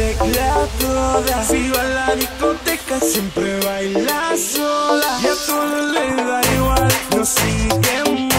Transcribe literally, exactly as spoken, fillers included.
regla toda. Si va a la discoteca siempre baila sola y a todos les da igual, no siguen